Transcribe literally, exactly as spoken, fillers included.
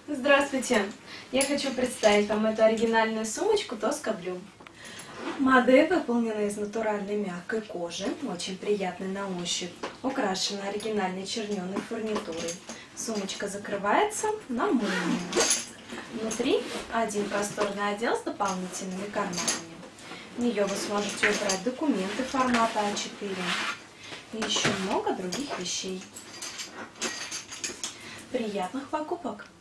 Здравствуйте! Я хочу представить вам эту оригинальную сумочку Tosca Blue. Модель выполнена из натуральной мягкой кожи, очень приятной на ощупь, украшена оригинальной черненой фурнитурой. Сумочка закрывается на молнию. Внутри один просторный отдел с дополнительными карманами. В нее вы сможете убрать документы формата а четыре и еще много других вещей. Приятных покупок!